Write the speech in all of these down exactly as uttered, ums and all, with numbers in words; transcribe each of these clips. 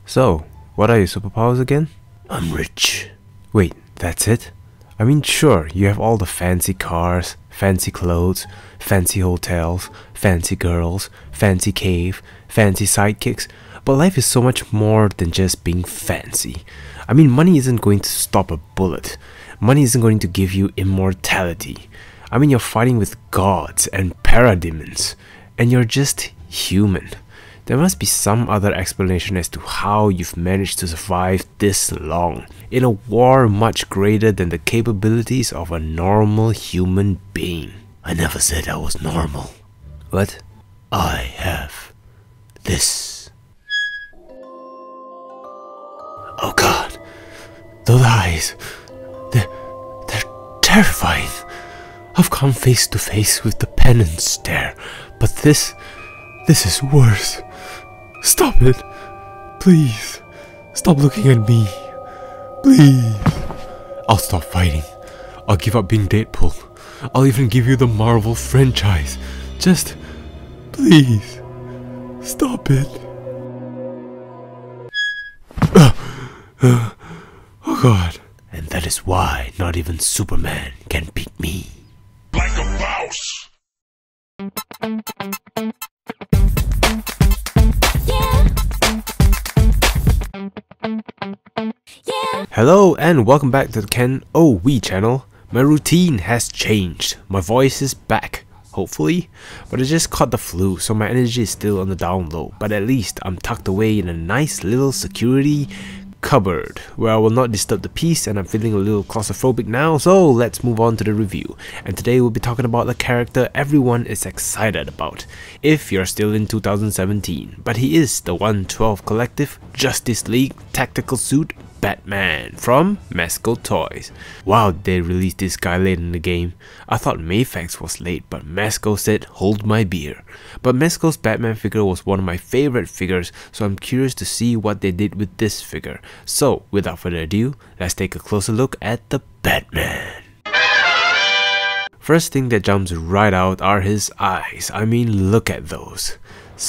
So, what are your superpowers again? I'm rich. Wait, that's it? I mean, sure, you have all the fancy cars, fancy clothes, fancy hotels, fancy girls, fancy cave, fancy sidekicks, but life is so much more than just being fancy. I mean, money isn't going to stop a bullet. Money isn't going to give you immortality. I mean, you're fighting with gods and parademons, and you're just human. There must be some other explanation as to how you've managed to survive this long, in a war much greater than the capabilities of a normal human being. I never said I was normal. What? I have this. Oh god, those eyes, they're, they're terrifying. I've come face to face with the penance stare, but this, this is worse. Stop it. Please. Stop looking at me. Please. I'll stop fighting. I'll give up being Deadpool. I'll even give you the Marvel franchise. Just, please. Stop it. Uh, uh, oh god. And that is why not even Superman can beat me. Like a mouse. Hello and welcome back to the KenOhwee Channel. My routine has changed. My voice is back, hopefully, but I just caught the flu, so my energy is still on the down low, but at least I'm tucked away in a nice little security cupboard where I will not disturb the peace, and I'm feeling a little claustrophobic now, so let's move on to the review. And today we'll be talking about the character everyone is excited about, if you're still in two thousand seventeen, but he is the one twelve Collective Justice League Tactical Suit Batman from Mezco Toyz. Wow, they released this guy late in the game. I thought Mayfax was late, but Mezco said hold my beer. But Mezco's Batman figure was one of my favorite figures, so I'm curious to see what they did with this figure. So without further ado, let's take a closer look at the Batman. First thing that jumps right out are his eyes. I mean, look at those.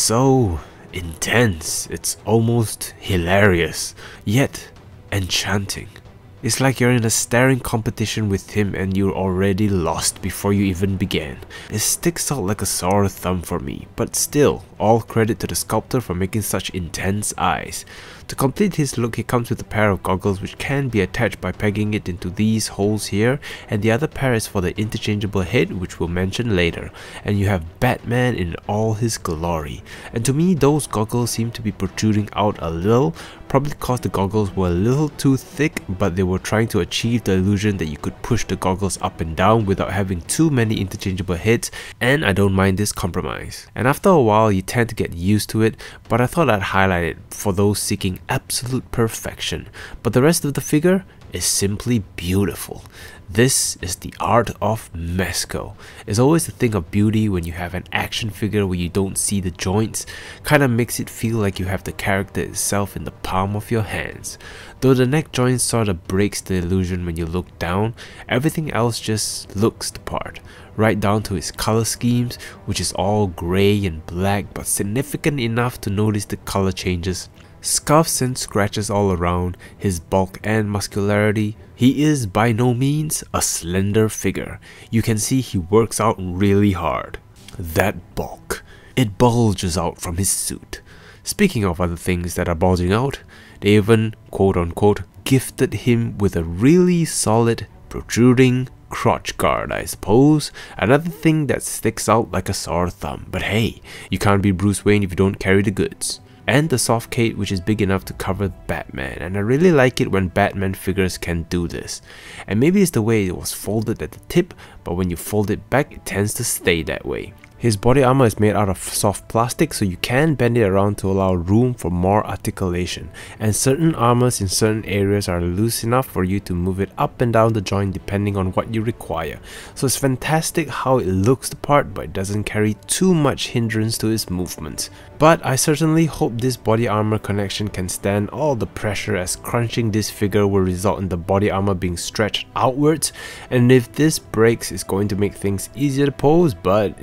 So intense, it's almost hilarious, yet enchanting. It's like you're in a staring competition with him and you're already lost before you even began. It sticks out like a sore thumb for me, but still, all credit to the sculptor for making such intense eyes. To complete his look, he comes with a pair of goggles which can be attached by pegging it into these holes here, and the other pair is for the interchangeable head, which we'll mention later. And you have Batman in all his glory. And to me, those goggles seem to be protruding out a little, probably because the goggles were a little too thick, but they were trying to achieve the illusion that you could push the goggles up and down without having too many interchangeable heads, and I don't mind this compromise. And after a while, you tend to get used to it, but I thought I'd highlight it for those seeking absolute perfection. But the rest of the figure is simply beautiful. This is the art of Mezco. It's always a thing of beauty when you have an action figure where you don't see the joints. Kinda makes it feel like you have the character itself in the palm of your hands. Though the neck joint sorta breaks the illusion when you look down, everything else just looks the part. Right down to his color schemes, which is all grey and black but significant enough to notice the color changes. Scuffs and scratches all around, his bulk and muscularity. He is by no means a slender figure. You can see he works out really hard. That bulk, it bulges out from his suit. Speaking of other things that are bulging out, they even quote unquote gifted him with a really solid protruding crotch guard, I suppose. Another thing that sticks out like a sore thumb, but hey, you can't be Bruce Wayne if you don't carry the goods. And the soft cape, which is big enough to cover Batman, and I really like it when Batman figures can do this. And maybe it's the way it was folded at the tip, but when you fold it back, it tends to stay that way. His body armor is made out of soft plastic, so you can bend it around to allow room for more articulation, and certain armors in certain areas are loose enough for you to move it up and down the joint depending on what you require. So it's fantastic how it looks the part, but it doesn't carry too much hindrance to its movements. But I certainly hope this body armor connection can stand all the pressure, as crunching this figure will result in the body armor being stretched outwards, and if this breaks, it's going to make things easier to pose, but it might look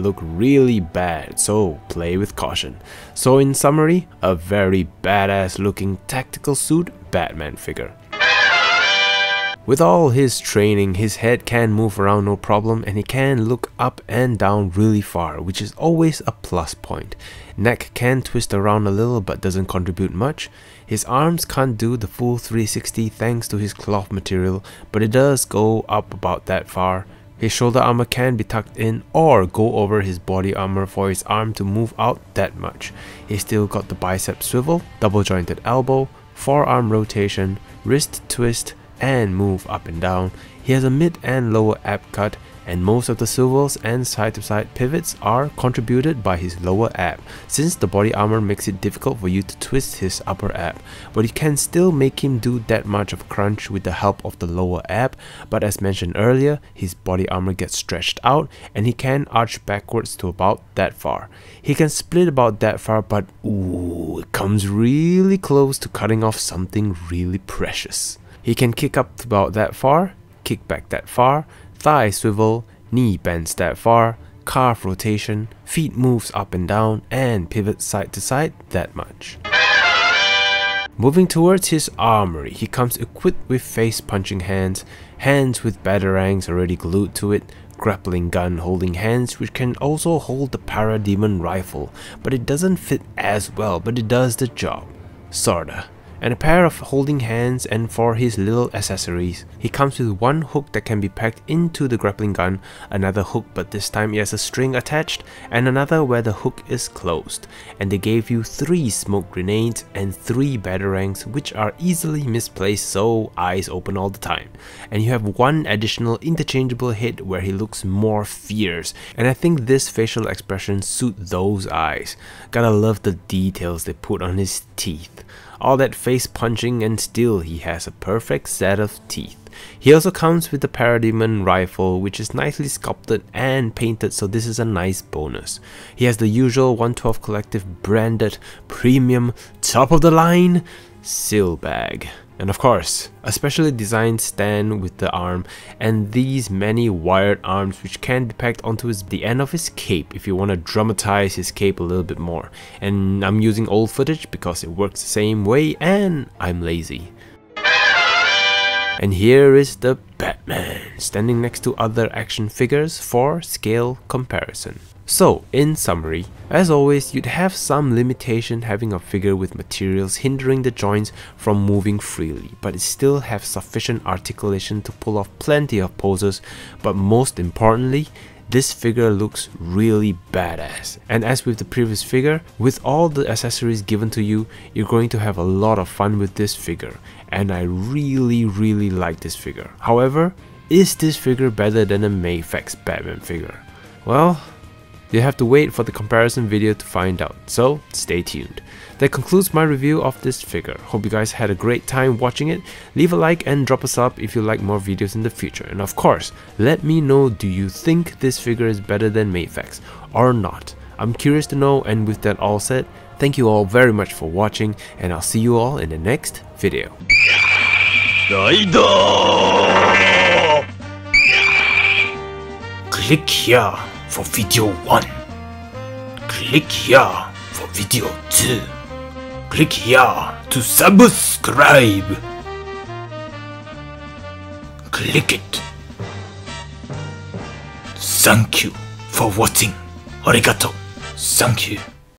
look really bad, so play with caution. So in summary, a very badass looking tactical suit Batman figure. With all his training, his head can move around no problem, and he can look up and down really far, which is always a plus point. Neck can twist around a little but doesn't contribute much. His arms can't do the full three sixty thanks to his cloth material, but it does go up about that far. His shoulder armor can be tucked in or go over his body armor for his arm to move out that much. He's still got the bicep swivel, double jointed elbow, forearm rotation, wrist twist, and move up and down. He has a mid and lower ab cut, and most of the swivels and side to side pivots are contributed by his lower ab, since the body armor makes it difficult for you to twist his upper ab, but you can still make him do that much of a crunch with the help of the lower ab. But as mentioned earlier, his body armor gets stretched out and he can arch backwards to about that far. He can split about that far, but ooh, it comes really close to cutting off something really precious. He can kick up to about that far, kick back that far, thigh swivel, knee bends that far, calf rotation, feet moves up and down, and pivot side to side that much. Moving towards his armory, he comes equipped with face punching hands, hands with batarangs already glued to it, grappling gun holding hands which can also hold the parademon rifle, but it doesn't fit as well, but it does the job, sorta. And a pair of holding hands, and for his little accessories, he comes with one hook that can be packed into the grappling gun, another hook but this time it has a string attached, and another where the hook is closed. And they gave you three smoke grenades and three batarangs which are easily misplaced, so eyes open all the time. And you have one additional interchangeable hit where he looks more fierce, and I think this facial expression suit those eyes. Gotta love the details they put on his teeth. All that face punching and still he has a perfect set of teeth. He also comes with the parademon rifle which is nicely sculpted and painted, so this is a nice bonus. He has the usual one twelve Collective branded premium top of the line seal bag. And of course, a specially designed stand with the arm and these many wired arms which can be packed onto his, the end of his cape if you want to dramatize his cape a little bit more. And I'm using old footage because it works the same way and I'm lazy. And here is the Batman standing next to other action figures for scale comparison. So, in summary, as always, you'd have some limitation having a figure with materials hindering the joints from moving freely, but it still have sufficient articulation to pull off plenty of poses. But most importantly, this figure looks really badass. And as with the previous figure, with all the accessories given to you, you're going to have a lot of fun with this figure. And I really really like this figure. However, is this figure better than a Mafex Batman figure? Well, you have to wait for the comparison video to find out, so stay tuned. That concludes my review of this figure. Hope you guys had a great time watching it. Leave a like and drop a sub if you like more videos in the future. And of course, let me know, do you think this figure is better than Mafex or not? I'm curious to know, and with that all said, thank you all very much for watching, and I'll see you all in the next video. Click here for video one. Click here for video two. Click here to subscribe. Click it. Thank you for watching. Arigato. Thank you.